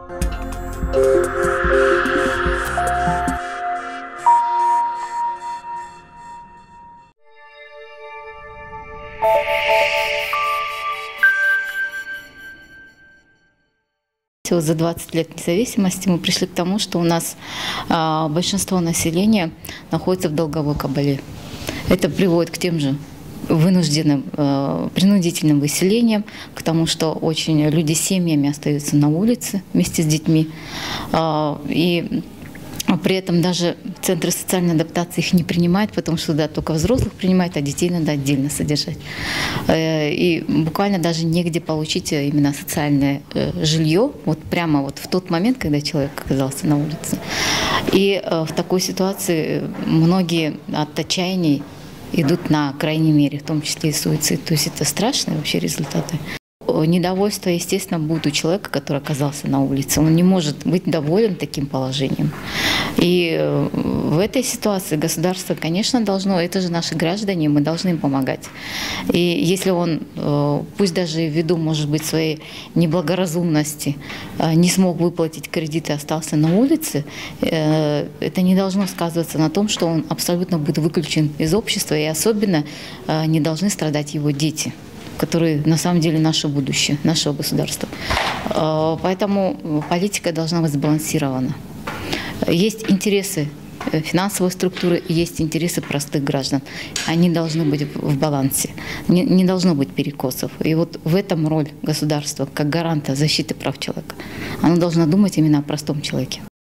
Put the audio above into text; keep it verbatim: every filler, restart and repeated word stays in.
Вот за двадцать лет независимости мы пришли к тому, что у нас а, большинство населения находится в долговой кабале. Это приводит к тем же вынужденным, э, принудительным выселениям, к тому, что очень люди с семьями остаются на улице вместе с детьми. Э, и при этом даже центры социальной адаптации их не принимают, потому что туда только взрослых принимают, а детей надо отдельно содержать. И буквально даже негде получить именно социальное жилье, вот прямо вот в тот момент, когда человек оказался на улице. И в такой ситуации многие от отчаяния идут на крайней мере, в том числе и суицид. То есть это страшные вообще результаты. Недовольство, естественно, будет у человека, который оказался на улице. Он не может быть доволен таким положением. И в этой ситуации государство, конечно, должно, это же наши граждане, мы должны им помогать. И если он, пусть даже ввиду, может быть, своей неблагоразумности, не смог выплатить кредит и остался на улице, это не должно сказываться на том, что он абсолютно будет выключен из общества, и особенно не должны страдать его дети, которые на самом деле наше будущее, нашего государства. Поэтому политика должна быть сбалансирована. Есть интересы финансовой структуры, есть интересы простых граждан. Они должны быть в балансе. Не, не должно быть перекосов. И вот в этом роль государства, как гаранта защиты прав человека. Оно должно думать именно о простом человеке.